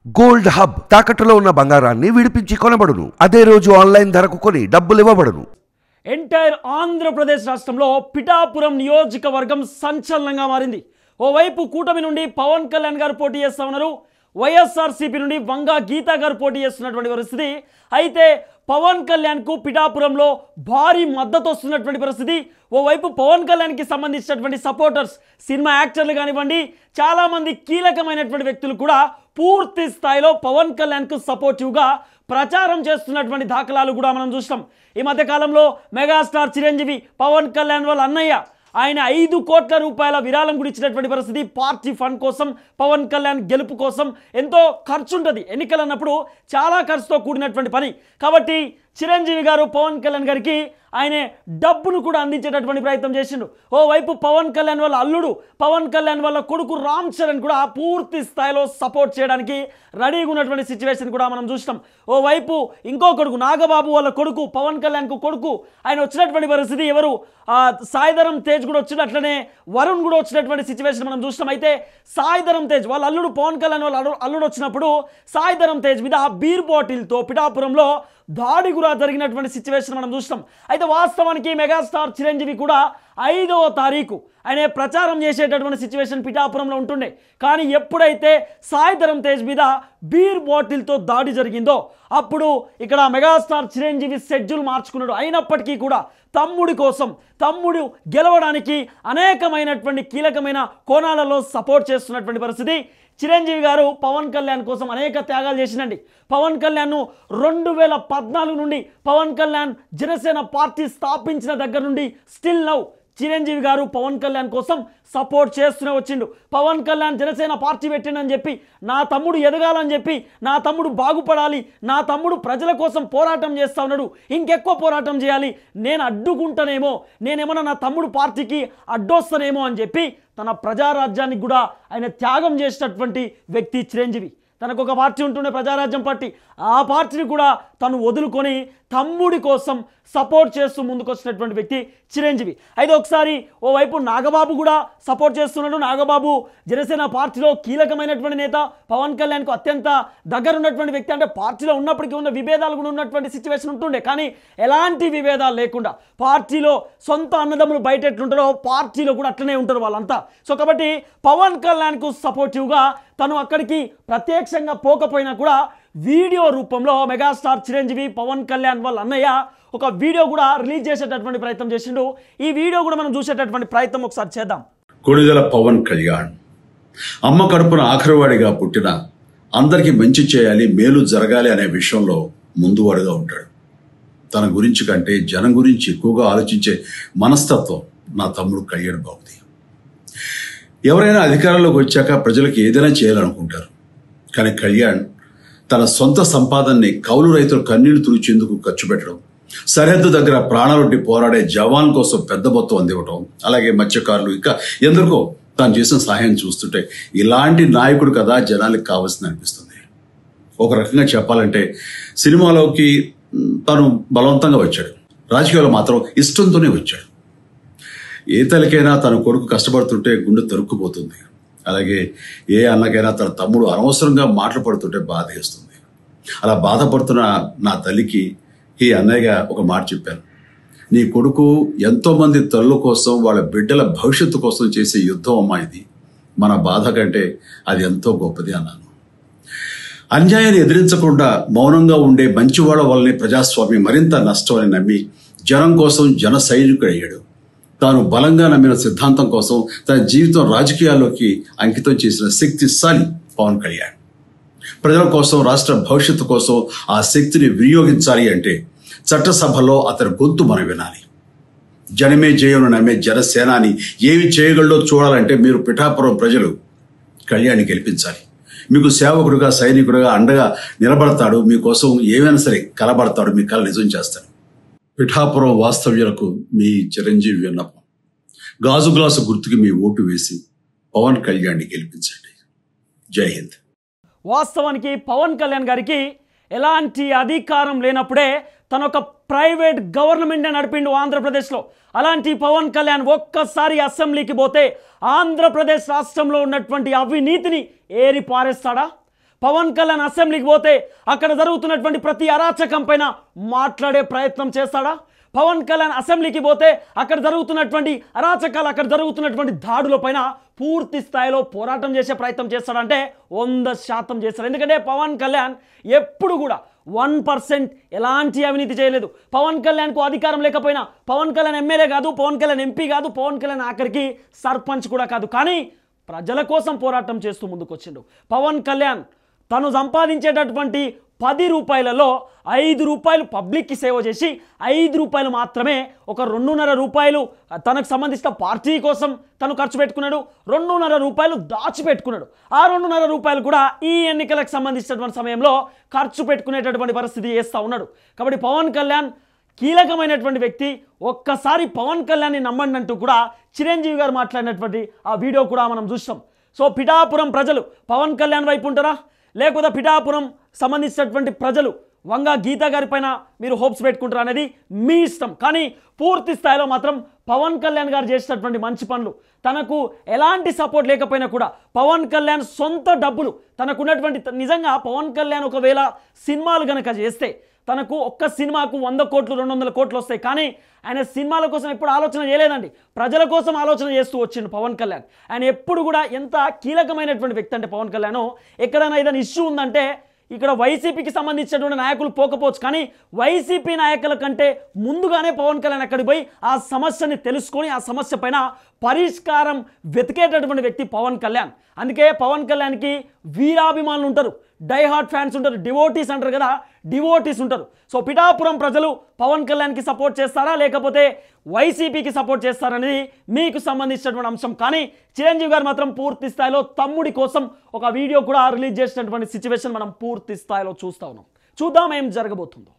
Gold hub తాకట్టులో ఉన్న బంగారాన్ని విడిపించి కొనబడును. అదే రోజు ఆన్లైన్ ధరకు కొని డబ్బులు ఇవ్వబడును. ఎంటైర్ ఆంధ్రప్రదేశ్ రాష్ట్రంలో పిఠాపురం నియోజకవర్గం సంచలనంగా మారింది. ఓవైపు కూటమి నుండి పవన్ కళ్యాణ్ గారు పోటీ చేస్తా ఉన్నారు. వైఎస్ఆర్సీపీ నుండి వంగా గీతా గారు పోటీ చేస్తున్నటువంటి పరిస్థితి. అయితే పవన్ కళ్యాణ్కు పిఠాపురంలో భారీ మద్దతు వస్తున్నటువంటి పరిస్థితి. ఓవైపు పవన్ కళ్యాణ్కి సంబంధించినటువంటి సపోర్టర్స్, సినిమా యాక్టర్లు కానివ్వండి, చాలామంది కీలకమైనటువంటి వ్యక్తులు కూడా పూర్తి స్థాయిలో పవన్ కళ్యాణ్కు సపోర్టివ్గా ప్రచారం చేస్తున్నటువంటి దాఖలాలు కూడా మనం చూస్తాం. ఈ మధ్యకాలంలో మెగాస్టార్ చిరంజీవి పవన్ కళ్యాణ్ వాళ్ళ అన్నయ్య ఆయన 5 కోట్ల రూపాయల విరాళం కూడా ఇచ్చినటువంటి పరిస్థితి. పార్టీ ఫండ్ కోసం, పవన్ కళ్యాణ్ గెలుపు కోసం ఎంతో ఖర్చు ఉంటుంది. ఎన్నికలు అన్నప్పుడు చాలా ఖర్చుతో కూడినటువంటి పని. కాబట్టి చిరంజీవి గారు పవన్ కళ్యాణ్ గారికి ఆయన డబ్బును కూడా అందించేటటువంటి ప్రయత్నం చేసిండు. ఓవైపు పవన్ కళ్యాణ్ వాళ్ళ అల్లుడు, పవన్ కళ్యాణ్ వాళ్ళ కొడుకు రామ్ చరణ్ కూడా పూర్తి స్థాయిలో సపోర్ట్ చేయడానికి రెడీగా ఉన్నటువంటి సిచ్యువేషన్ కూడా మనం చూసినాం. ఓవైపు ఇంకో కొడుకు నాగబాబు వాళ్ళ కొడుకు, పవన్ కళ్యాణ్కు కొడుకు, ఆయన వచ్చినటువంటి పరిస్థితి. ఎవరు సాయిధరం తేజ్ కూడా వచ్చిండు, అట్లనే వరుణ్ కూడా వచ్చినటువంటి సిచ్యువేషన్ మనం చూసినాం. అయితే సాయిధరం తేజ్ వాళ్ళ అల్లుడు, పవన్ కళ్యాణ్ వాళ్ళ అల్లుడు వచ్చినప్పుడు సాయిధరం తేజ్ మీద బీర్ బాటిల్తో పిఠాపురంలో దాడి కూడా జరిగినటువంటి సిచ్యువేషన్ మనం చూస్తాం. అయితే వాస్తవానికి మెగాస్టార్ చిరంజీవి కూడా 5వ తారీఖు ఆయన ప్రచారం చేసేటటువంటి సిచ్యువేషన్ పిఠాపురంలో ఉంటుండే. కానీ ఎప్పుడైతే సాయిధరం తేజ్ మీద బీర్ బాటిల్తో దాడి జరిగిందో అప్పుడు ఇక్కడ మెగాస్టార్ చిరంజీవి షెడ్యూల్ మార్చుకున్నాడు. అయినప్పటికీ కూడా తమ్ముడి కోసం, తమ్ముడు గెలవడానికి అనేకమైనటువంటి కీలకమైన కోణాలలో సపోర్ట్ చేస్తున్నటువంటి పరిస్థితి. చిరంజీవి గారు పవన్ కళ్యాణ్ కోసం అనేక త్యాగాలు చేసినండి. పవన్ కళ్యాణ్ను 2014 నుండి పవన్ కళ్యాణ్ జనసేన పార్టీ స్థాపించిన దగ్గర నుండి స్టిల్ నౌ చిరంజీవి గారు పవన్ కళ్యాణ్ కోసం సపోర్ట్ చేస్తూనే వచ్చిండు. పవన్ కళ్యాణ్ జనసేన పార్టీ పెట్టిండని చెప్పి, నా తమ్ముడు ఎదగాలని చెప్పి, నా తమ్ముడు బాగుపడాలి, నా తమ్ముడు ప్రజల కోసం పోరాటం చేస్తూ ఉన్నాడు, ఇంకెక్కువ పోరాటం చేయాలి, నేను అడ్డుకుంటానేమో, నేనేమన్నా నా తమ్ముడు పార్టీకి అడ్డొస్తానేమో అని చెప్పి తన ప్రజారాజ్యానికి కూడా ఆయన త్యాగం చేసినటువంటి వ్యక్తి చిరంజీవి. తనకు ఒక పార్టీ ఉంటుండే, ప్రజారాజ్యం పార్టీ. ఆ పార్టీని కూడా తను వదులుకొని తమ్ముడి కోసం సపోర్ట్ చేస్తూ ముందుకు వచ్చినటువంటి వ్యక్తి చిరంజీవి. అయితే ఒకసారి ఓవైపు నాగబాబు కూడా సపోర్ట్ చేస్తున్నాడు. నాగబాబు జనసేన పార్టీలో కీలకమైనటువంటి నేత, పవన్ కళ్యాణ్కు అత్యంత దగ్గర ఉన్నటువంటి వ్యక్తి. అంటే పార్టీలో ఉన్నప్పటికీ ఉన్న విభేదాలు కూడా ఉన్నటువంటి సిచ్యువేషన్ ఉంటుండే. కానీ ఎలాంటి విభేదాలు లేకుండా పార్టీలో సొంత అన్నదమ్ములు బయట ఎట్లుంటారో పార్టీలో కూడా అట్లనే ఉంటారు వాళ్ళంతా. సో కాబట్టి పవన్ కళ్యాణ్కు సపోర్టివ్గా తను అక్కడికి ప్రత్యక్షంగా పోకపోయినా కూడా వీడియో రూపంలో మెగాస్టార్ చిరంజీవి పవన్ కళ్యాణ్ వాళ్ళ అన్నయ్య ఒక వీడియో కూడా రిలీజ్ చేసేటటువంటి ప్రయత్నం చేసిండు. ఈ వీడియో కూడా మనం చూసేటటువంటి ప్రయత్నం ఒకసారి చేద్దాం. కొణిదెల పవన్ కళ్యాణ్ అమ్మ కడుపున ఆఖరివాడిగా పుట్టిన, అందరికీ మంచి చేయాలి, మేలు జరగాలి అనే విషయంలో ముందువాడుగా ఉంటాడు. తన గురించి కంటే జనం గురించి ఎక్కువగా ఆలోచించే మనస్తత్వం నా తమ్ముడు కళ్యాణ్ బాబుది. ఎవరైనా అధికారంలోకి వచ్చాక ప్రజలకు ఏదైనా చేయాలనుకుంటారు. కానీ కళ్యాణ్ తన సొంత సంపాదనని కౌలు రైతులు కన్నీళ్లు తుడిచేందుకు ఖర్చు పెట్టడం, సరిహద్దు దగ్గర ప్రాణాలొడ్డి పోరాడే జవాన్ కోసం పెద్ద మొత్తం అందివ్వటం, అలాగే మత్స్యకారులు ఇంకా ఎందరికో తాను చేసిన సహాయం చూస్తుంటే ఇలాంటి నాయకుడు కదా జనానికి కావాల్సింది అనిపిస్తుంది. ఒక రకంగా చెప్పాలంటే సినిమాలోకి తను బలవంతంగా వచ్చాడు, రాజకీయాల్లో మాత్రం ఇష్టంతోనే వచ్చాడు. ఏ తల్లికైనా తన కొడుకు కష్టపడుతుంటే గుండె తరుక్కుపోతుంది. అలాగే ఏ అన్నకైనా తన తమ్ముడు అనవసరంగా మాటలు పడుతుంటే బాధ వేస్తుంది. అలా బాధపడుతున్న నా తల్లికి ఈ అన్నయ్యగా ఒక మాట చెప్పాను. నీ కొడుకు ఎంతో మంది తల్లుల కోసం, వాళ్ళ బిడ్డల భవిష్యత్తు కోసం చేసే యుద్ధం అమ్మా ఇది. మన బాధ కంటే అది ఎంతో గొప్పది అన్నాను. అన్యాయాన్ని ఎదిరించకుండా మౌనంగా ఉండే మంచివాళ్ల వల్లనే ప్రజాస్వామ్యం మరింత నష్టం అని నమ్మి జనం కోసం జన సైనికుడు అయ్యాడు. తాను బలంగా నమ్మిన సిద్ధాంతం కోసం తన జీవితం రాజకీయాల్లోకి అంకితం చేసిన శక్తిశాలి పవన్ కళ్యాణ్. ప్రజల కోసం, రాష్ట్ర భవిష్యత్తు కోసం ఆ శక్తిని వినియోగించాలి అంటే చట్టసభలో అతని గొంతు మనం వినాలి. జనమే జయను నమ్మే జనసేనాని ఏమి చేయగలడో చూడాలంటే మీరు పిఠాపురం ప్రజలు కళ్యాణ్ని గెలిపించాలి. మీకు సేవకుడుగా, సైనికుడుగా అండగా నిలబడతాడు. మీకోసం ఏమైనా సరే కలబడతాడు, మీ కళ నిజం చేస్తాడు. పిఠాపురం వాస్తవ్యులకు మీ చిరంజీవి విన్నపం. గాజు గ్లాసు గుర్తుకి మీ ఓటు వేసి పవన్ కళ్యాణ్ని గెలిపించండి. జై హింద్. వాస్తవానికి పవన్ కళ్యాణ్ గారికి ఎలాంటి అధికారం లేనప్పుడే తన ఒక ప్రైవేట్ గవర్నమెంట్ నడిపిండు ఆంధ్రప్రదేశ్లో. అలాంటి పవన్ కళ్యాణ్ ఒక్కసారి అసెంబ్లీకి పోతే ఆంధ్రప్రదేశ్ రాష్ట్రంలో ఉన్నటువంటి అవినీతిని ఏరి పారేస్తాడా? పవన్ కళ్యాణ్ అసెంబ్లీకి పోతే అక్కడ జరుగుతున్నటువంటి ప్రతి అరాచకం పైన మాట్లాడే ప్రయత్నం చేస్తాడా? పవన్ కళ్యాణ్ అసెంబ్లీకి పోతే అక్కడ జరుగుతున్నటువంటి అరాచకాలు, అక్కడ జరుగుతున్నటువంటి దాడుల పైన పూర్తి స్థాయిలో పోరాటం చేసే ప్రయత్నం చేస్తాడంటే 100% చేస్తాడు. ఎందుకంటే పవన్ కళ్యాణ్ ఎప్పుడు కూడా 1% ఎలాంటి అవినీతి చేయలేదు. పవన్ కళ్యాణ్కు అధికారం లేకపోయినా, పవన్ కళ్యాణ్ ఎమ్మెల్యే కాదు, పవన్ కళ్యాణ్ ఎంపీ కాదు, పవన్ కళ్యాణ్ ఆఖరికి సర్పంచ్ కూడా కాదు, కానీ ప్రజల కోసం పోరాటం చేస్తూ ముందుకొచ్చిండు. పవన్ కళ్యాణ్ తను సంపాదించేటటువంటి 10 రూపాయలలో 5 రూపాయలు పబ్లిక్కి సేవ చేసి 5 రూపాయలు మాత్రమే, ఒక 2.5 రూపాయలు తనకు సంబంధించిన పార్టీ కోసం తను ఖర్చు పెట్టుకున్నాడు, 2.5 రూపాయలు దాచిపెట్టుకున్నాడు. ఆ 2.5 రూపాయలు కూడా ఈ ఎన్నికలకు సంబంధించినటువంటి సమయంలో ఖర్చు పెట్టుకునేటటువంటి పరిస్థితి చేస్తూ ఉన్నాడు. కాబట్టి పవన్ కళ్యాణ్ కీలకమైనటువంటి వ్యక్తి. ఒక్కసారి పవన్ కళ్యాణ్ని నమ్మండి అంటూ కూడా చిరంజీవి గారు మాట్లాడినటువంటి ఆ వీడియో కూడా మనం చూస్తాం. సో పిఠాపురం ప్రజలు పవన్ కళ్యాణ్ వైపు ఉంటారా, లేకపోతే పిఠాపురం సంబంధించినటువంటి ప్రజలు వంగా గీత గారి పైన మీరు హోప్స్ పెట్టుకుంటారా అనేది మీ ఇష్టం. కానీ పూర్తి స్థాయిలో మాత్రం పవన్ కళ్యాణ్ గారు చేసినటువంటి మంచి పనులు, తనకు ఎలాంటి సపోర్ట్ లేకపోయినా కూడా పవన్ కళ్యాణ్ సొంత డబ్బులు తనకున్నటువంటి, నిజంగా పవన్ కళ్యాణ్ ఒకవేళ సినిమాలు కనుక చేస్తే తనకు ఒక్క సినిమాకు 100 కోట్లు 200 కోట్లు వస్తాయి. కానీ ఆయన సినిమాల కోసం ఎప్పుడు ఆలోచన చేయలేదండి, ప్రజల కోసం ఆలోచన చేస్తూ వచ్చిండు పవన్ కళ్యాణ్. ఆయన ఎప్పుడు కూడా ఎంత కీలకమైనటువంటి వ్యక్తి అంటే పవన్ కళ్యాణ్, ఎక్కడైనా ఏదైనా ఇష్యూ ఉందంటే ఇక్కడ వైసీపీకి సంబంధించినటువంటి నాయకులు పోకపోవచ్చు, కానీ వైసీపీ నాయకుల కంటే ముందుగానే పవన్ కళ్యాణ్ అక్కడికి పోయి ఆ సమస్యని తెలుసుకొని ఆ సమస్య పైన పరిష్కారం వెతికేటటువంటి వ్యక్తి పవన్ కళ్యాణ్. అందుకే పవన్ కళ్యాణ్కి వీరాభిమానులు ఉంటారు, డై హార్ట్ ఫ్యాన్స్ ఉంటారు, డివోటీస్ అంటారు కదా, డివోటీస్ ఉంటారు. సో పిఠాపురం ప్రజలు పవన్ కళ్యాణ్కి సపోర్ట్ చేస్తారా, లేకపోతే వైసీపీకి సపోర్ట్ చేస్తారనేది మీకు సంబంధించినటువంటి అంశం. కానీ చిరంజీవి గారు మాత్రం పూర్తి స్థాయిలో తమ్ముడి కోసం ఒక వీడియో కూడా రిలీజ్ చేసినటువంటి సిచ్యువేషన్ మనం పూర్తి స్థాయిలో చూస్తూ ఉన్నాం. చూద్దాం ఏం జరగబోతుందో.